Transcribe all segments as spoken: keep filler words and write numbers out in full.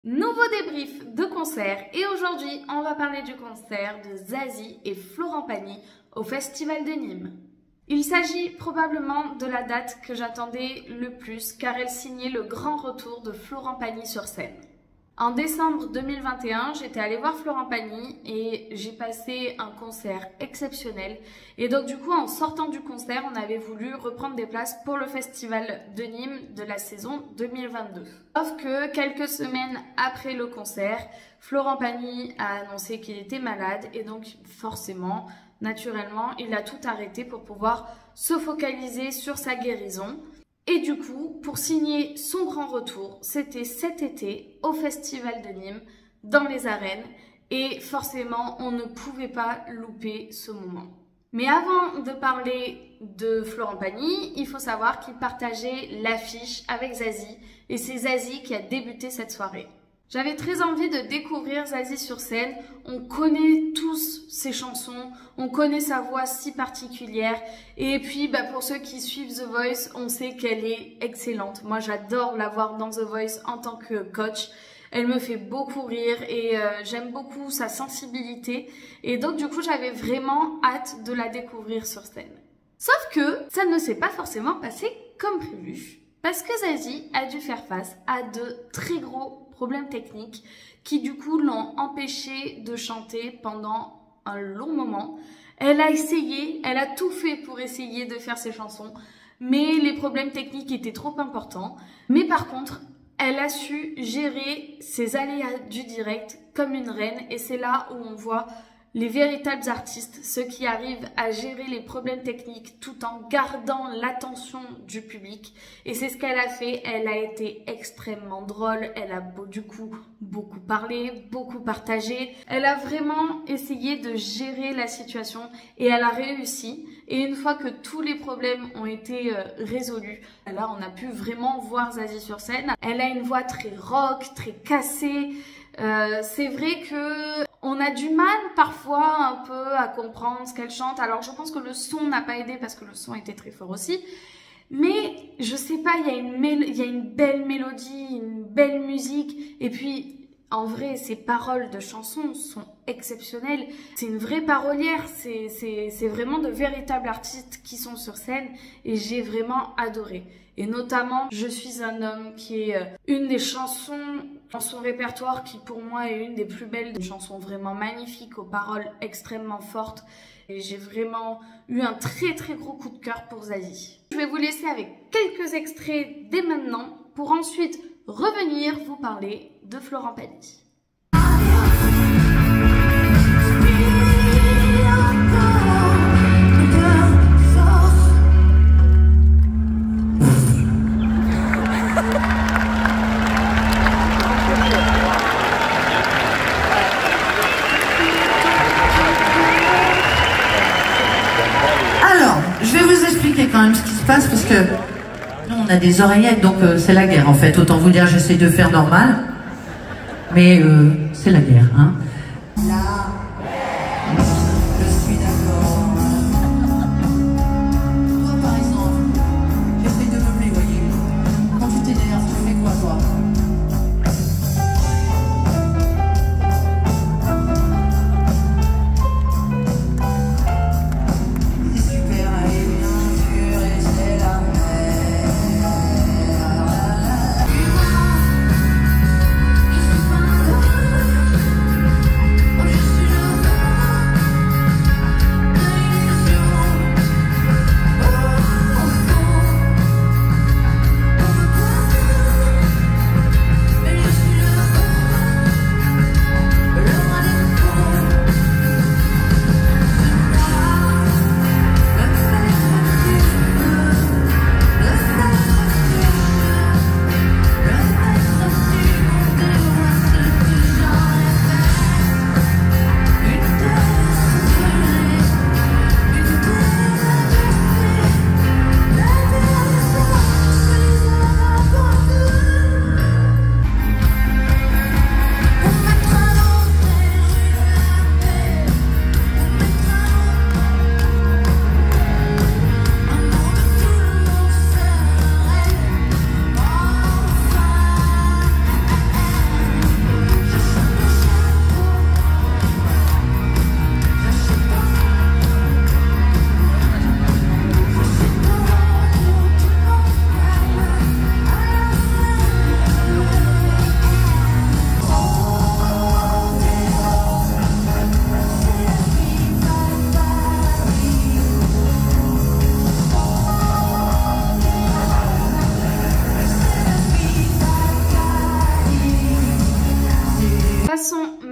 Nouveau débrief de concert et aujourd'hui on va parler du concert de Zazie et Florent Pagny au Festival de Nîmes. Il s'agit probablement de la date que j'attendais le plus car elle signait le grand retour de Florent Pagny sur scène. En décembre deux mille vingt et un, j'étais allée voir Florent Pagny et j'ai passé un concert exceptionnel. Et donc du coup, en sortant du concert, on avait voulu reprendre des places pour le Festival de Nîmes de la saison deux mille vingt-deux. Sauf que quelques semaines après le concert, Florent Pagny a annoncé qu'il était malade et donc forcément, naturellement, il a tout arrêté pour pouvoir se focaliser sur sa guérison. Et du coup, pour signer son grand retour, c'était cet été au Festival de Nîmes, dans les arènes, et forcément, on ne pouvait pas louper ce moment. Mais avant de parler de Florent Pagny, il faut savoir qu'il partageait l'affiche avec Zazie, et c'est Zazie qui a débuté cette soirée. J'avais très envie de découvrir Zazie sur scène. On connaît tous ses chansons, on connaît sa voix si particulière. Et puis, bah, pour ceux qui suivent The Voice, on sait qu'elle est excellente. Moi, j'adore la voir dans The Voice en tant que coach. Elle me fait beaucoup rire et euh, j'aime beaucoup sa sensibilité. Et donc, du coup, j'avais vraiment hâte de la découvrir sur scène. Sauf que ça ne s'est pas forcément passé comme prévu. Parce que Zazie a dû faire face à de très gros problèmes techniques qui du coup l'ont empêchée de chanter pendant un long moment. Elle a essayé, elle a tout fait pour essayer de faire ses chansons, mais les problèmes techniques étaient trop importants. Mais par contre, elle a su gérer ses aléas du direct comme une reine et c'est là où on voit les véritables artistes, ceux qui arrivent à gérer les problèmes techniques tout en gardant l'attention du public. Et c'est ce qu'elle a fait. Elle a été extrêmement drôle. Elle a du coup beaucoup parlé, beaucoup partagé. Elle a vraiment essayé de gérer la situation et elle a réussi. Et une fois que tous les problèmes ont été euh, résolus, là on a pu vraiment voir Zazie sur scène. Elle a une voix très rock, très cassée. Euh, c'est vrai que on a du mal parfois un peu à comprendre ce qu'elle chante. Alors je pense que le son n'a pas aidé parce que le son était très fort aussi. Mais je sais pas, il y a une, il y a une belle mélodie, une belle musique. Et puis en vrai, ses paroles de chansons sont exceptionnelles. C'est une vraie parolière, c'est vraiment de véritables artistes qui sont sur scène et j'ai vraiment adoré. Et notamment, Je suis un homme qui est une des chansons dans son répertoire qui pour moi est une des plus belles, des chansons vraiment magnifiques aux paroles extrêmement fortes. Et j'ai vraiment eu un très très gros coup de cœur pour Zazie. Je vais vous laisser avec quelques extraits dès maintenant pour ensuite revenir vous parler de Florent Pagny. Je vais vous expliquer quand même ce qui se passe parce que nous on a des oreillettes donc euh, c'est la guerre en fait. Autant vous dire j'essaie de faire normal, mais euh, c'est la guerre. Hein. Là, je suis d'accord. Toi par exemple, j'essaie de me voyez. Quand tu t'énerves, tu fais quoi toi? Je suis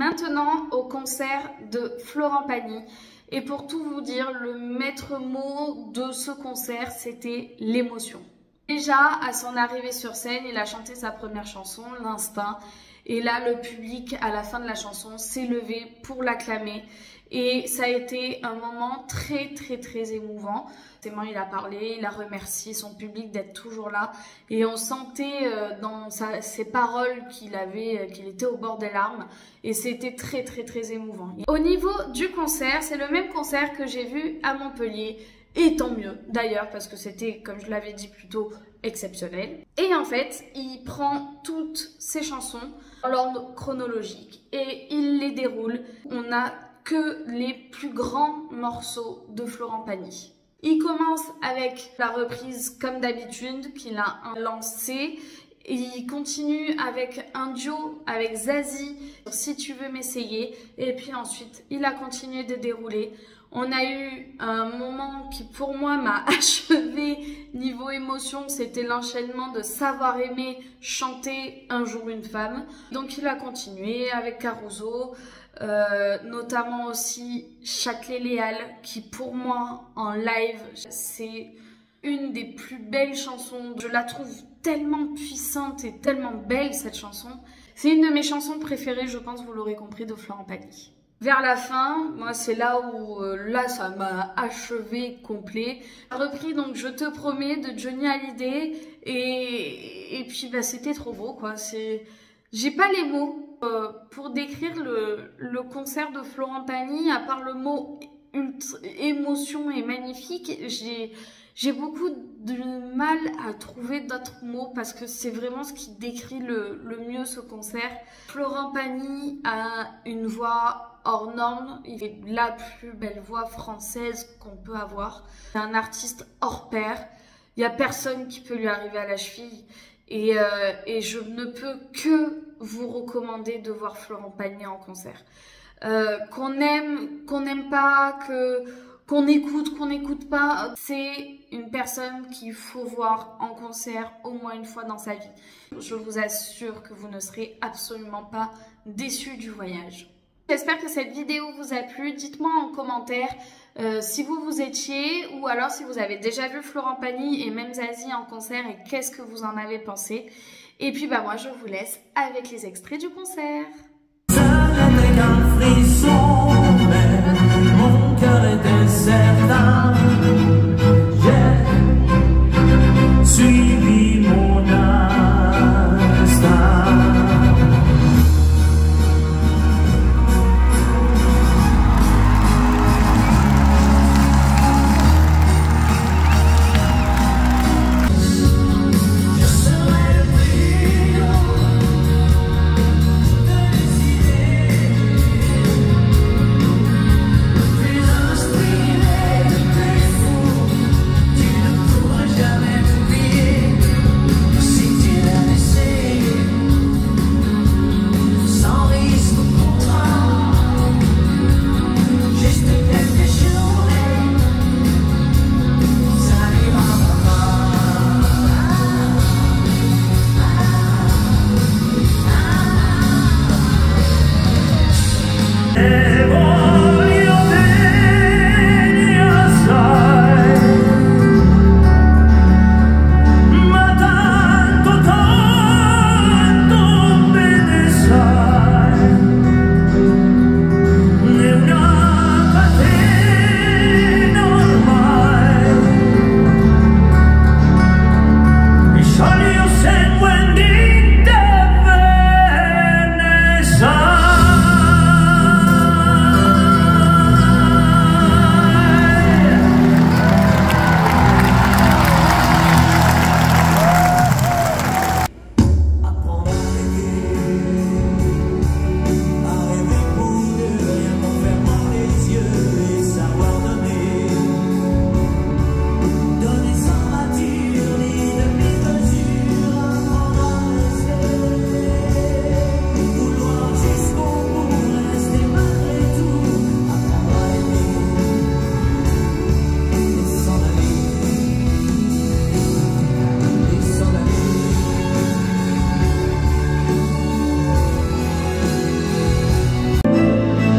Maintenant, au concert de Florent Pagny. Et pour tout vous dire, le maître mot de ce concert, c'était l'émotion. Déjà, à son arrivée sur scène, il a chanté sa première chanson, L'Instinct. Et là, le public, à la fin de la chanson, s'est levé pour l'acclamer. Et ça a été un moment très, très, très émouvant. Il a parlé, il a remercié son public d'être toujours là. Et on sentait euh, dans sa, ses paroles qu'il avait, qu'il était au bord des larmes. Et c'était très, très, très émouvant. Au niveau du concert, c'est le même concert que j'ai vu à Montpellier. Et tant mieux, d'ailleurs, parce que c'était, comme je l'avais dit plus tôt, exceptionnel. Et en fait, il prend toutes ses chansons dans l'ordre chronologique et il les déroule. On n'a que les plus grands morceaux de Florent Pagny. Il commence avec la reprise Comme d'habitude qu'il a lancée. Il continue avec un duo avec Zazie, Si tu veux m'essayer. Et puis ensuite, il a continué de dérouler. On a eu un moment qui pour moi m'a achevé niveau émotion, c'était l'enchaînement de Savoir aimer, chanter Un jour une femme. Donc il a continué avec Caruso, euh, notamment aussi Châtelet-Léal, qui pour moi en live c'est une des plus belles chansons. Je la trouve tellement puissante et tellement belle cette chanson. C'est une de mes chansons préférées, je pense vous l'aurez compris, de Florent Pagny. Vers la fin, moi c'est là où euh, là ça m'a achevé complet. J'ai repris donc Je te promets de Johnny Hallyday et, et puis bah, c'était trop beau quoi. C'est, j'ai pas les mots euh, pour décrire le, le concert de Florent Pagny, à part le mot ultra, émotion et magnifique. J'ai J'ai beaucoup de mal à trouver d'autres mots parce que c'est vraiment ce qui décrit le, le mieux ce concert. Florent Pagny a une voix hors norme, il est la plus belle voix française qu'on peut avoir. C'est un artiste hors pair, il n'y a personne qui peut lui arriver à la cheville. Et, euh, et je ne peux que vous recommander de voir Florent Pagny en concert. Euh, qu'on aime, qu'on n'aime pas, que... qu'on écoute, qu'on n'écoute pas, c'est une personne qu'il faut voir en concert au moins une fois dans sa vie. Je vous assure que vous ne serez absolument pas déçus du voyage. J'espère que cette vidéo vous a plu. Dites-moi en commentaire euh, si vous vous étiez ou alors si vous avez déjà vu Florent Pagny et même Zazie en concert et qu'est-ce que vous en avez pensé. Et puis bah moi je vous laisse avec les extraits du concert. Mon cœur était certain, j'ai suivi mon instinct. Je serai le plus long de décider.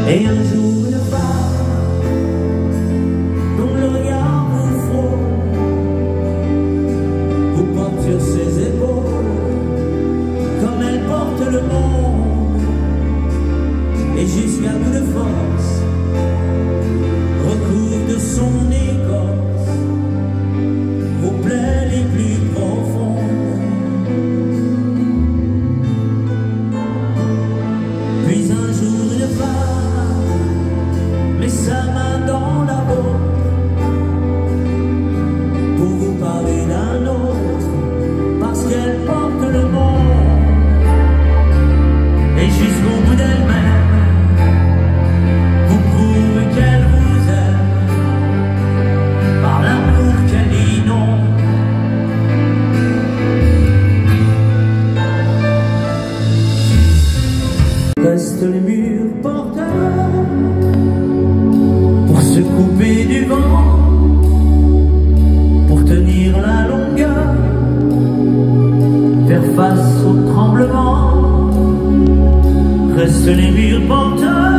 Et un jour une femme dont le regard vous frôle, vous porte sur ses épaules comme elle porte le monde, et jusqu'à bout de force recouvre de son écorce vos plaies les plus profondes. Puis un jour une femme met sa main dans la vôtre pour vous parler d'un autre, parce qu'elle porte le monde, et jusqu'au bout d'elle-même vous prouve qu'elle vous aime par l'amour qu'elle inonde. Restent les murs porteurs pour se couper du vent, pour tenir la longueur, faire face au tremblement. Restent les murs porteurs